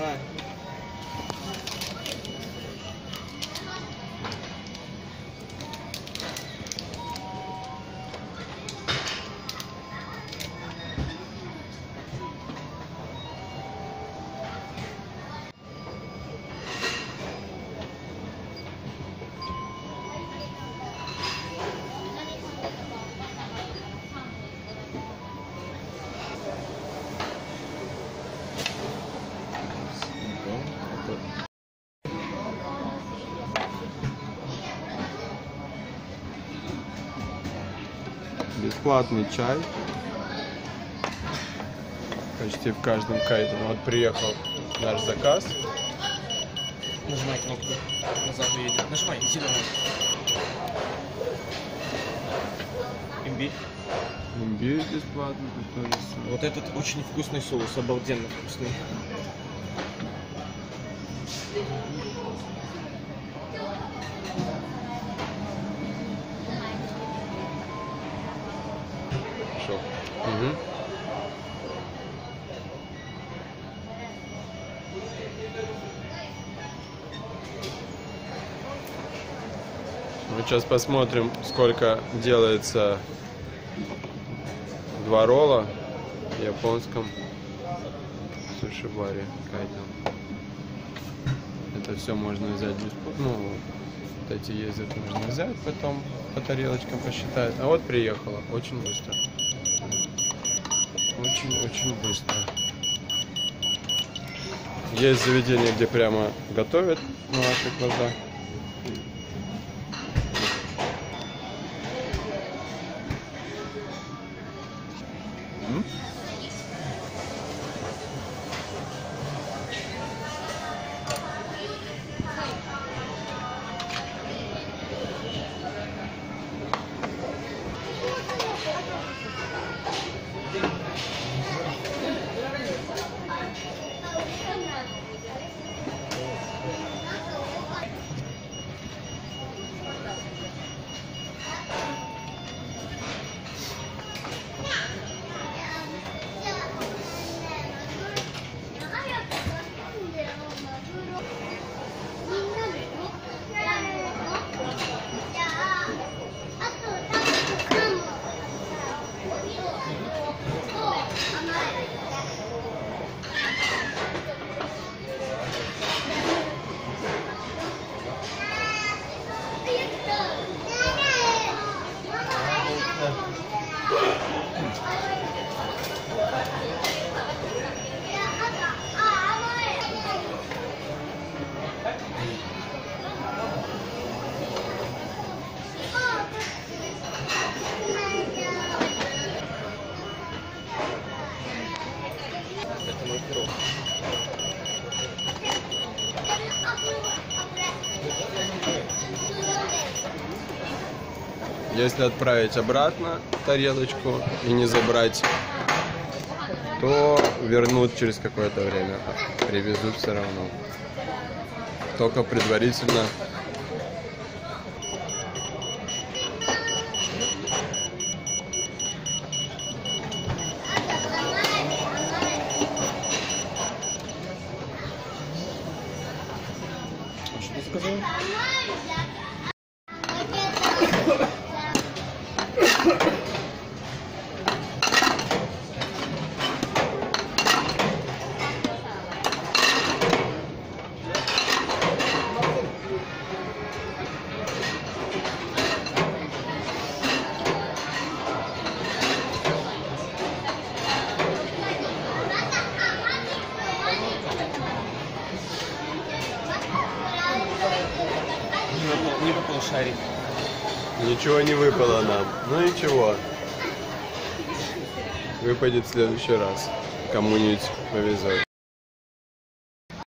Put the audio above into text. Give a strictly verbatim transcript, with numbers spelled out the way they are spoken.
А. Бесплатный чай. Почти в каждом кайте. Вот приехал наш заказ. Нажимай кнопку. Назад уедет. Нажимай, зеленый. Имбирь. Имбирь бесплатный. Тоже. Вот этот очень вкусный соус, обалденно вкусный. Шо? Угу. Мы сейчас посмотрим, сколько делается два ролла в японском суши-баре. Это все можно взять бесплатно. Ну, вот эти ездят, можно взять, потом по тарелочкам посчитать. А вот приехала, очень быстро. Очень-очень быстро. Есть заведения, где прямо готовят на ваших глазах. М? Это мой пирог. Если отправить обратно тарелочку и не забрать, то вернут через какое-то время. Привезут все равно. Только предварительно. Что ты сказал? Не выпал шарик. Ничего не выпало нам. Ну ничего. Выпадет в следующий раз. Кому-нибудь повезет.